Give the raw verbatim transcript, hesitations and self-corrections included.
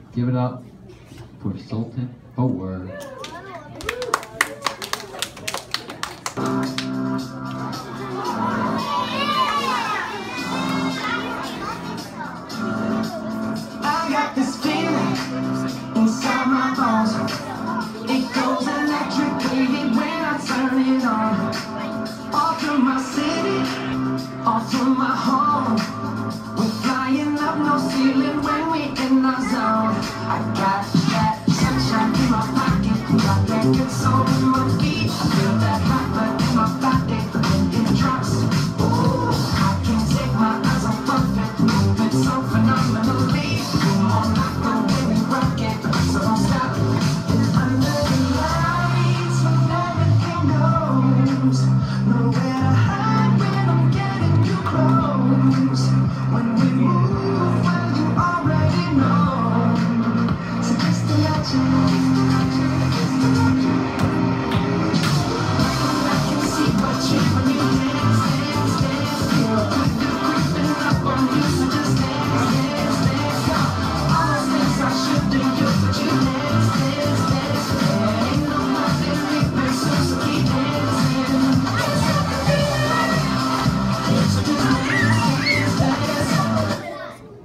Give it up for Sultan Four. I got this feeling inside my bones. It goes electric wavy when I turn it on. All through my city, all through my home. We're flying up, no ceiling when we in our zone. I got that sunshine in my pocket, got that good soul.